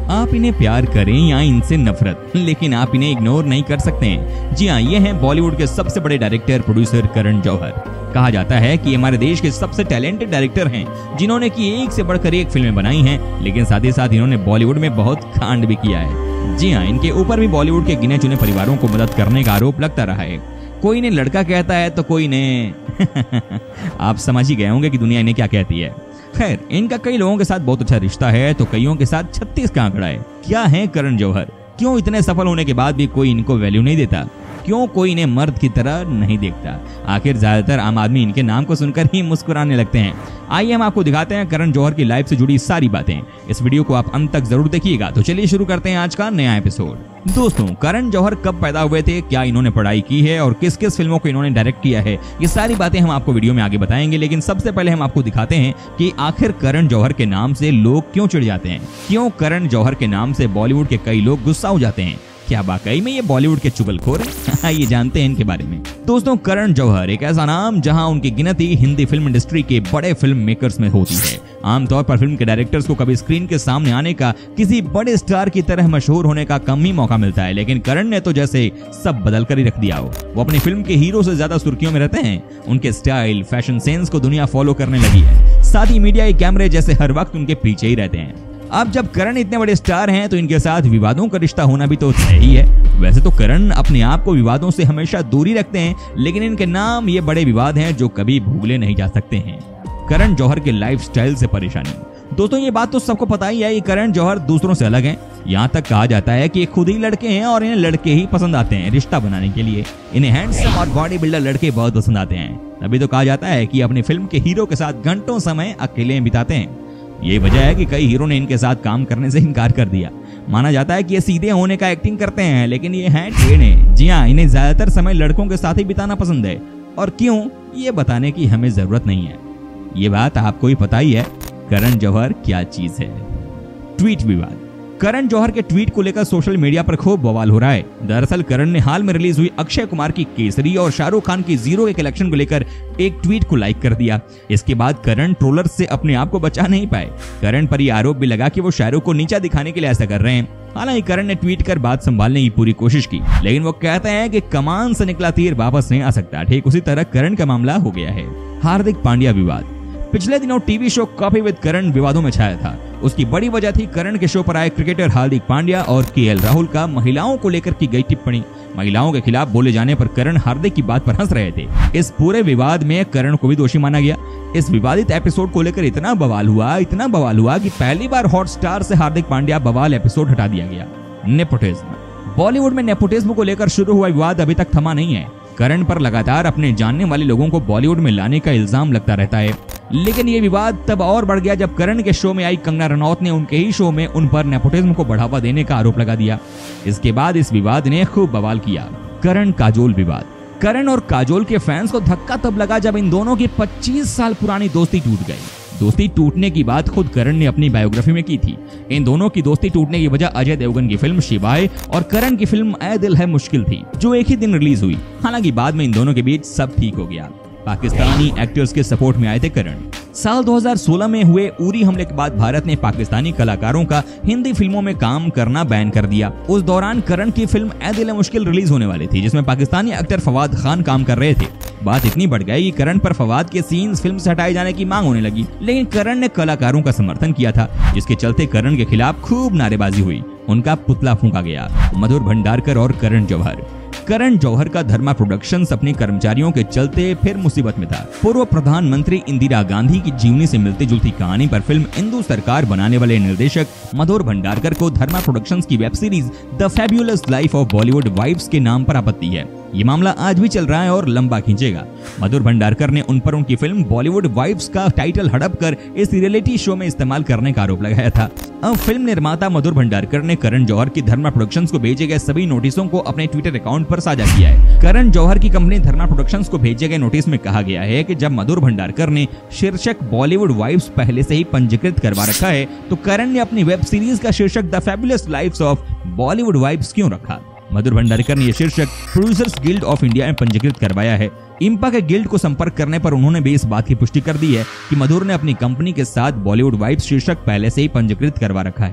आप इन्हें प्यार करें या इनसे नफरत, लेकिन आप इन्हें इग्नोर नहीं कर सकते हैं। जी हाँ, ये हैं बॉलीवुड के सबसे बड़े डायरेक्टर प्रोड्यूसर करण जौहर। कहा जाता है कि हमारे देश के सबसे टैलेंटेड डायरेक्टर हैं, जिन्होंने की एक से बढ़कर एक फिल्में बनाई हैं, लेकिन साथ ही साथ इन्होंने बॉलीवुड में बहुत कांड भी किया है। जी हाँ, इनके ऊपर भी बॉलीवुड के गिने चुने परिवारों को मदद करने का आरोप लगता रहा है। कोई इन्हें लड़का कहता है तो कोई इन्हें आप समझ ही गए होंगे कि दुनिया इन्हें क्या कहती है। खैर, इनका कई लोगों के साथ बहुत अच्छा रिश्ता है तो कईयों के साथ 36 का आंकड़ा है। क्या है करण जौहर? क्यों इतने सफल होने के बाद भी कोई इनको वैल्यू नहीं देता? क्यों कोई इन्हें मर्द की तरह नहीं देखता? आखिर ज्यादातर आम आदमी इनके नाम को सुनकर ही मुस्कुराने लगते हैं। आइए हम आपको दिखाते हैं करण जौहर की लाइफ से जुड़ी सारी बातें। इस वीडियो को आप अंत तक जरूर देखिएगा। तो चलिए शुरू करते हैं आज का नया एपिसोड। दोस्तों, करण जौहर कब पैदा हुए थे, क्या इन्होंने पढ़ाई की है और किस किस फिल्मों को इन्होंने डायरेक्ट किया है, ये सारी बातें हम आपको वीडियो में आगे बताएंगे। लेकिन सबसे पहले हम आपको दिखाते हैं कि आखिर करण जौहर के नाम से लोग क्यों चिढ़ जाते हैं, क्यों करण जौहर के नाम से बॉलीवुड के कई लोग गुस्सा हो जाते हैं। क्या वाकई में ये बॉलीवुड के चुगलखोर हैं? ये जानते हैं इनके बारे में। दोस्तों, करण जौहर एक ऐसा नाम जहां उनकी गिनती हिंदी फिल्म इंडस्ट्री के बड़े फिल्म मेकर्स में होती है। आमतौर पर फिल्म के डायरेक्टर्स को कभी स्क्रीन के सामने आने का, किसी बड़े स्टार की तरह मशहूर होने का कम ही मौका मिलता है, लेकिन करण ने तो जैसे सब बदल कर ही रख दिया हो। वो अपनी फिल्म के हीरो से ज्यादा सुर्खियों में रहते हैं। उनके स्टाइल, फैशन सेंस को दुनिया फॉलो करने लगी है। साथ ही मीडिया के कैमरे जैसे हर वक्त उनके पीछे ही रहते हैं। अब जब करण इतने बड़े स्टार हैं तो इनके साथ विवादों का रिश्ता होना भी तो तय ही है। वैसे तो करण अपने आप को विवादों से हमेशा दूरी रखते हैं, लेकिन इनके नाम ये बड़े विवाद हैं जो कभी भूले नहीं जा सकते हैं। करण जौहर के लाइफस्टाइल से परेशानी। दोस्तों, ये बात तो सबको पता ही है कि करण जौहर दूसरों से अलग हैं। यहाँ तक कहा जाता है कि खुद ही लड़के हैं और इन्हें लड़के ही पसंद आते हैं रिश्ता बनाने के लिए। इन्हें हैंडसम और बॉडी बिल्डर लड़के बहुत पसंद आते हैं। तभी तो कहा जाता है कि अपनी फिल्म के हीरो के साथ घंटों समय अकेले बिताते हैं। यही वजह है कि कई हीरो ने इनके साथ काम करने से इनकार कर दिया। माना जाता है कि ये सीधे होने का एक्टिंग करते हैं, लेकिन ये हैं टेढ़े। जी हाँ, इन्हें ज्यादातर समय लड़कों के साथ ही बिताना पसंद है। और क्यों, ये बताने की हमें जरूरत नहीं है, ये बात आपको ही पता ही है। करण जौहर क्या चीज है। ट्वीट विवाद। करण जौहर के ट्वीट को लेकर सोशल मीडिया पर खूब बवाल हो रहा है। दरअसल करण ने हाल में रिलीज हुई अक्षय कुमार की केसरी और शाहरुख खान की जीरो के कलेक्शन को लेकर एक ट्वीट को लाइक कर दिया। इसके बाद करण ट्रोलर्स से अपने आप को बचा नहीं पाए। करण पर यह आरोप भी लगा कि वो शाहरुख को नीचा दिखाने के लिए ऐसा कर रहे हैं। हालांकि करण ने ट्वीट कर बात संभालने की पूरी कोशिश की, लेकिन वो कहते हैं कि कमान से निकला तीर वापस नहीं आ सकता। ठीक उसी तरह करण का मामला हो गया है। हार्दिक पांड्या विवाद। पिछले दिनों TV show Coffee with Karan विवादों में छाया था। उसकी बड़ी वजह थी करण के शो पर आए क्रिकेटर हार्दिक पांड्या और KL राहुल का महिलाओं को लेकर की गई टिप्पणी। महिलाओं के खिलाफ बोले जाने पर करण हार्दिक की बात पर हंस रहे थे। इस पूरे विवाद में करण को भी दोषी माना गया। इस विवादित एपिसोड को लेकर इतना बवाल हुआ कि पहली बार हॉटस्टार से हार्दिक पांड्या बवाल एपिसोड हटा दिया गया। नेपोटिज्म। बॉलीवुड में नेपोटिज्म को लेकर शुरू हुआ विवाद अभी तक थमा नहीं है। करण पर लगातार अपने जानने वाले लोगों को बॉलीवुड में लाने का इल्जाम लगता रहता है, लेकिन ये विवाद तब और बढ़ गया जब करण के शो में आई कंगना रनौत ने उनके ही शो में उन पर नेपोटिज्म को बढ़ावा देने का आरोप लगा दिया। इसके बाद इस विवाद ने खूब बवाल किया। करण काजोल विवाद। करण और काजोल के फैंस को धक्का तब लगा जब इन दोनों की 25 साल पुरानी दोस्ती टूट गई। दोस्ती टूटने की बात खुद करण ने अपनी बायोग्राफी में की थी। इन दोनों की दोस्ती टूटने की वजह अजय देवगन की फिल्म शिवाय और करण की फिल्म ऐ दिल है मुश्किल थी, जो एक ही दिन रिलीज हुई। हालांकि बाद में इन दोनों के बीच सब ठीक हो गया। पाकिस्तानी एक्टर्स के सपोर्ट में आए थे करण। साल 2016 में हुए उरी हमले के बाद भारत ने पाकिस्तानी कलाकारों का हिंदी फिल्मों में काम करना बैन कर दिया। उस दौरान करण की फिल्म ऐ दिल है मुश्किल रिलीज होने वाली थी, जिसमें पाकिस्तानी एक्टर फवाद खान काम कर रहे थे। बात इतनी बढ़ गई कि करण पर फवाद के सीन्स फिल्म से हटाए जाने की मांग होने लगी, लेकिन करण ने कलाकारों का समर्थन किया था, जिसके चलते करण के खिलाफ खूब नारेबाजी हुई। उनका पुतला फूंका गया। मधुर भंडारकर और करण जौहर। करण जौहर का धर्मा प्रोडक्शंस अपने कर्मचारियों के चलते फिर मुसीबत में था। पूर्व प्रधानमंत्री इंदिरा गांधी की जीवनी से मिलती जुलती कहानी पर फिल्म इंदु सरकार बनाने वाले निर्देशक मधुर भंडारकर को धर्मा प्रोडक्शंस की web series the Fabulous Life of Bollywood Wives के नाम पर आपत्ति है। ये मामला आज भी चल रहा है और लंबा खींचेगा। मधुर भंडारकर ने उन पर उनकी फिल्म बॉलीवुड वाइफ्स का टाइटल हड़प कर इस रियलिटी शो में इस्तेमाल करने का आरोप लगाया था। अब फिल्म निर्माता मधुर भंडारकर ने करण जौहर की धर्मा प्रोडक्शंस को भेजे गए सभी नोटिसों को अपने ट्विटर अकाउंट पर साझा किया है। करण जौहर की कंपनी धर्मा प्रोडक्शंस को भेजे गए नोटिस में कहा गया है कि जब मधुर भंडारकर ने शीर्षक बॉलीवुड वाइफ्स पहले से ही पंजीकृत करवा रखा है, तो करण ने अपनी वेब सीरीज का शीर्षक the Fabulous Lives of Bollywood Wives क्यों रखा? मधुर भंडारकर ने यह शीर्षक प्रोड्यूसर्स गिल्ड ऑफ इंडिया में पंजीकृत करवाया है। इंपा के गिल्ड को संपर्क करने पर उन्होंने भी इस बात की पुष्टि कर दी है कि मधुर ने अपनी कंपनी के साथ बॉलीवुड वाइफ्स शीर्षक पहले से ही पंजीकृत करवा रखा है।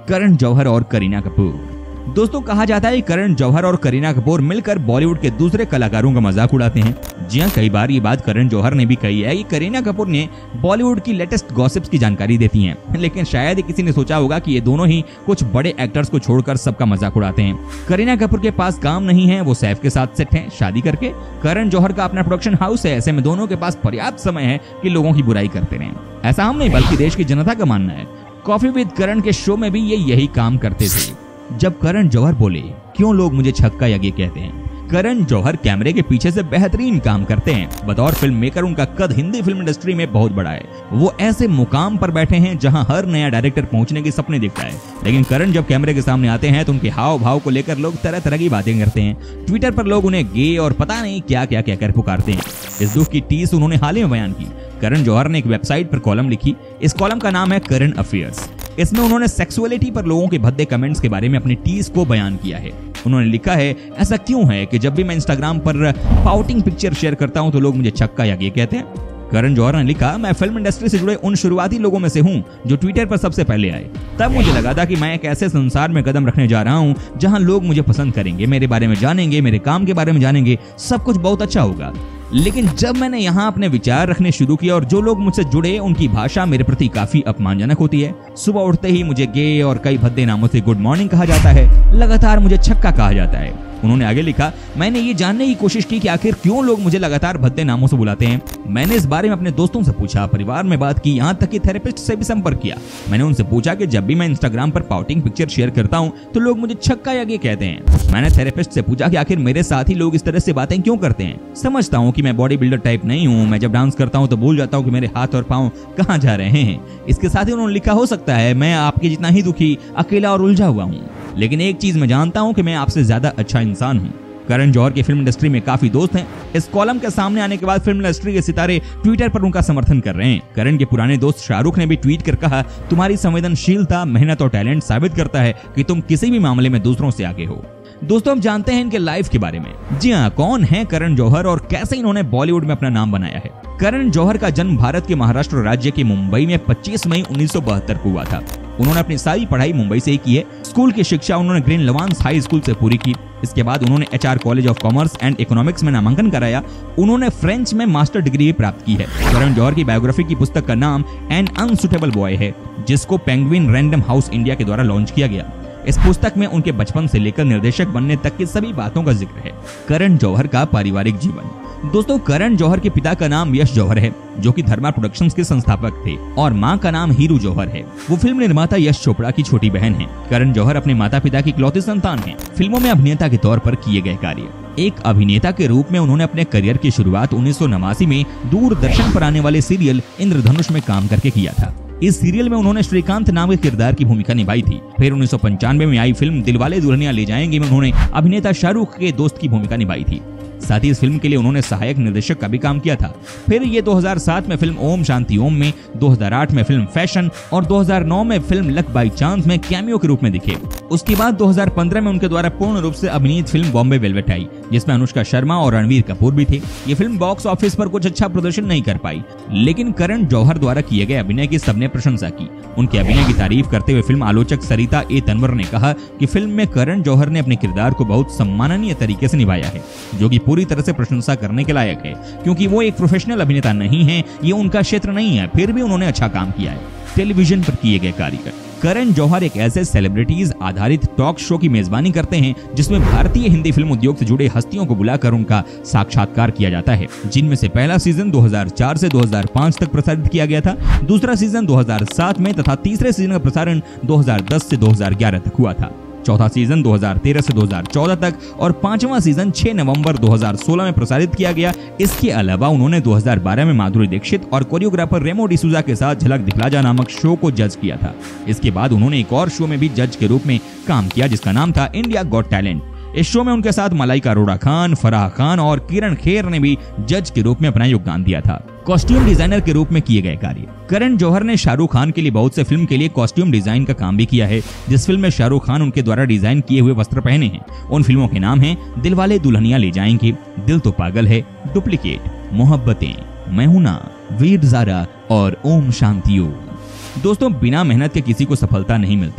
करण जौहर और करीना कपूर। दोस्तों कहा जाता है करण जौहर और करीना कपूर मिलकर बॉलीवुड के दूसरे कलाकारों का मजाक उड़ाते हैं। जी हाँ, कई बार ये बात करण जौहर ने भी कही है कि करीना कपूर ने बॉलीवुड की लेटेस्ट गॉसिप्स की जानकारी देती हैं, लेकिन शायद किसी ने सोचा होगा कि ये दोनों ही कुछ बड़े एक्टर्स को छोड़कर सबका मजाक उड़ाते हैं। करीना कपूर के पास काम नहीं है, वो सैफ के साथ सेट हैं शादी करके। करण जौहर का अपना प्रोडक्शन हाउस है, ऐसे में दोनों के पास पर्याप्त समय है कि लोगों की बुराई करते रहें। ऐसा हम नहीं बल्कि देश की जनता का मानना है। कॉफी विद करण के शो में भी ये यही काम करते थे। जब करण जौहर बोले क्यों लोग मुझे छक्का यज्ञ कहते हैं, करण जौहर कैमरे के पीछे से बेहतरीन काम करते हैं। बतौर फिल्म मेकर उनका कद हिंदी फिल्म इंडस्ट्री में बहुत बड़ा है। वो ऐसे मुकाम पर बैठे हैं जहां हर नया डायरेक्टर पहुंचने के सपने देखता है, लेकिन करण जब कैमरे के सामने आते हैं तो उनके हाव भाव को लेकर लोग तरह तरह की बातें करते हैं। ट्विटर पर लोग उन्हें गे और पता नहीं क्या क्या कहकर पुकारते हैं। इस दुख की टीस उन्होंने हाल ही में बयान की। करण जौहर ने एक वेबसाइट पर कॉलम लिखी। इस कॉलम का नाम है करंट अफेयर्स। इसमें उन्होंने सेक्सुअलिटी पर लोगों के भद्दे कमेंट्स के बारे में अपनी टीस को बयान किया है। उन्होंने लिखा है, ऐसा क्यों है कि जब भी मैं इंस्टाग्राम पर पाउटिंग पिक्चर शेयर करता हूं तो लोग मुझे छक्का या गे कहते हैं। करण जौहर ने लिखा, मैं फिल्म इंडस्ट्री से जुड़े उन शुरुआती लोगों में से हूं जो ट्विटर पर सबसे पहले आए। तब मुझे लगा था कि मैं एक ऐसे संसार में कदम रखने जा रहा हूं जहां लोग मुझे पसंद करेंगे, मेरे बारे में जानेंगे, मेरे काम के बारे में जानेंगे, सब कुछ बहुत अच्छा होगा। लेकिन जब मैंने यहाँ अपने विचार रखने शुरू किए और जो लोग मुझसे जुड़े उनकी भाषा मेरे प्रति काफी अपमानजनक होती है। सुबह उठते ही मुझे गे और कई भद्दे नामों से गुड मॉर्निंग कहा जाता है, लगातार मुझे छक्का कहा जाता है। उन्होंने आगे लिखा, मैंने ये जानने की कोशिश की कि आखिर क्यों लोग मुझे लगातार भद्दे नामों से बुलाते हैं। मैंने इस बारे में अपने दोस्तों से पूछा, परिवार में बात की, यहाँ तक कि थेरेपिस्ट से भी संपर्क किया। मैंने उनसे पूछा कि जब भी मैं इंस्टाग्राम पर पाउटिंग पिक्चर शेयर करता हूँ तो लोग मुझे छक्का या गे कहते हैं। मैंने थेरेपिस्ट से पूछा कि आखिर मेरे साथ ही लोग इस तरह से बातें क्यों करते हैं। समझता हूँ कि मैं बॉडी बिल्डर टाइप नहीं हूँ। मैं जब डांस करता हूँ तो भूल जाता हूँ कि मेरे हाथ और पाँव कहाँ जा रहे हैं। इसके साथ ही उन्होंने लिखा, हो सकता है मैं आपके जितना ही दुखी, अकेला और उलझा हुआ हूँ, लेकिन एक चीज मैं जानता हूँ कि मैं आपसे ज्यादा अच्छा इंसान हूँ। करण जौहर की फिल्म इंडस्ट्री में काफी दोस्त हैं। इस कॉलम के सामने आने के बाद फिल्म इंडस्ट्री के सितारे ट्विटर पर उनका समर्थन कर रहे हैं। करण के पुराने दोस्त शाहरुख ने भी ट्वीट कर कहा, तुम्हारी संवेदनशीलता, मेहनत और टैलेंट साबित करता है कि तुम किसी भी मामले में दूसरों से आगे हो। दोस्तों अब जानते हैं इनके लाइफ के बारे में। जी हाँ, कौन है करण जौहर और कैसे इन्होंने बॉलीवुड में अपना नाम बनाया है। करण जौहर का जन्म भारत के महाराष्ट्र राज्य के मुंबई में 25 मई 1972 को हुआ था। उन्होंने अपनी सारी पढ़ाई मुंबई से ही की है। स्कूल की शिक्षा उन्होंने ग्रीन लवांस हाई स्कूल से पूरी की। इसके बाद उन्होंने HR college of commerce and economics में नामांकन कराया। उन्होंने फ्रेंच में मास्टर डिग्री भी प्राप्त की है। करण जौहर की बायोग्राफी की पुस्तक का नाम एन अनसुटेबल बॉय है, जिसको पेंगुइन रैंडम हाउस इंडिया के द्वारा लॉन्च किया गया। इस पुस्तक में उनके बचपन से लेकर निर्देशक बनने तक की सभी बातों का जिक्र है। करण जौहर का पारिवारिक जीवन। दोस्तों करण जौहर के पिता का नाम यश जौहर है, जो कि धर्मा प्रोडक्शंस के संस्थापक थे, और मां का नाम हीरू जौहर है। वो फिल्म निर्माता यश चोपड़ा की छोटी बहन है। करण जौहर अपने माता पिता की इकलौती संतान है। फिल्मों में अभिनेता के तौर पर किए गए कार्य। एक अभिनेता के रूप में उन्होंने अपने करियर की शुरुआत 1989 में दूरदर्शन पर आने वाले सीरियल इंद्रधनुष में काम करके किया था। इस सीरियल में उन्होंने श्रीकांत नाम के किरदार की भूमिका निभाई थी। फिर 1995 में आई फिल्म दिलवाले दुल्हनिया ले जाएंगे में उन्होंने अभिनेता शाहरुख के दोस्त की भूमिका निभाई थी। साथ ही इस फिल्म के लिए उन्होंने सहायक निर्देशक का भी काम किया था। फिर ये 2007 में फिल्म ओम शांति ओम में, 2008 में फिल्म फैशन और 2009 में फिल्म लक बाई चांस में कैमियो के रूप में दिखे। उसके बाद 2015 में उनके द्वारा पूर्ण रूप से अभिनीत फिल्म बॉम्बे वेलवेट आई, जिसमें अनुष्का शर्मा और रणवीर कपूर भी थे। ये फिल्म बॉक्स ऑफिस पर कुछ अच्छा प्रदर्शन नहीं कर पाई, लेकिन करण जौहर द्वारा किए गए अभिनय की सबने प्रशंसा की। उनके अभिनय की तारीफ करते हुए फिल्म आलोचक सरिता ए तनवर ने कहा कि फिल्म में करण जौहर ने अपने किरदार को बहुत सम्माननीय तरीके से निभाया है, जो कि पूरी तरह से प्रशंसा करने के लायक है, क्योंकि वो एक प्रोफेशनल अभिनेता नहीं है, ये उनका क्षेत्र नहीं है, फिर भी उन्होंने अच्छा काम किया है। टेलीविजन पर किए गए कार्य। करण जौहर एक ऐसे सेलिब्रिटीज आधारित टॉक शो की मेजबानी करते हैं जिसमें भारतीय हिंदी फिल्म उद्योग से जुड़े हस्तियों को बुलाकर उनका साक्षात्कार किया जाता है, जिनमें से पहला सीजन 2004 से 2005 तक प्रसारित किया गया था, दूसरा सीजन 2007 में तथा तीसरे सीजन का प्रसारण 2010 से 2011 तक हुआ था, चौथा सीजन 2013 से 2014 तक और पांचवा सीजन 6 नवंबर 2016 में प्रसारित किया गया। इसके अलावा उन्होंने 2012 में माधुरी दीक्षित और कोरियोग्राफर रेमो डिसूजा के साथ झलक दिखला जा नामक शो को जज किया था। इसके बाद उन्होंने एक और शो में भी जज के रूप में काम किया, जिसका नाम था इंडिया गॉट टैलेंट। इस शो में उनके साथ मलाइका अरोड़ा खान, फराह खान और किरण खेर ने भी जज के रूप में अपना योगदान दिया था। कॉस्ट्यूम डिजाइनर के रूप में किए गए कार्य। करण जौहर ने शाहरुख खान के लिए बहुत से फिल्म के लिए कॉस्ट्यूम डिजाइन का काम भी किया है। जिस फिल्म में शाहरुख खान उनके द्वारा डिजाइन किए हुए वस्त्र पहने हैं, उन फिल्मों के नाम हैं दिलवाले दुल्हनिया ले जाएंगे, दिल तो पागल है, डुप्लीकेट, मोहब्बतें, मैं हूं ना, वीर ज़ारा और ओम शांति ओम। दोस्तों बिना मेहनत के किसी को सफलता नहीं मिलती है।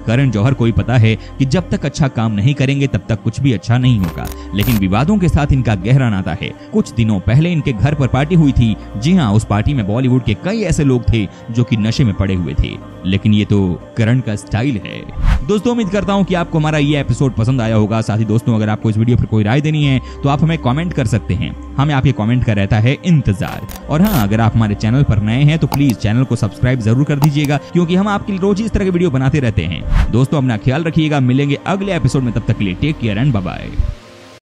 करण जौहर को भी पता है कि जब तक अच्छा काम नहीं करेंगे तब तक कुछ भी अच्छा नहीं होगा, लेकिन विवादों के साथ इनका गहरा नाता है। कुछ दिनों पहले इनके घर पर पार्टी हुई थी। जी हाँ, उस पार्टी में बॉलीवुड के कई ऐसे लोग थे जो कि नशे में पड़े हुए थे, लेकिन ये तो करण का स्टाइल है। दोस्तों, उम्मीद करता हूँ कि आपको हमारा ये एपिसोड पसंद आया होगा। साथ ही दोस्तों, अगर आपको इस वीडियो पर कोई राय देनी है तो आप हमें कमेंट कर सकते हैं, हमें आपके कमेंट का रहता है इंतजार। और हाँ, अगर आप हमारे चैनल पर नए हैं तो प्लीज चैनल को सब्सक्राइब जरूर कर दीजिएगा, क्योंकि हम आपके लिए रोज इस तरह के वीडियो बनाते रहते हैं। दोस्तों, अपना ख्याल रखिएगा, मिलेंगे अगले एपिसोड में, तब तक के लिए take care and bye bye.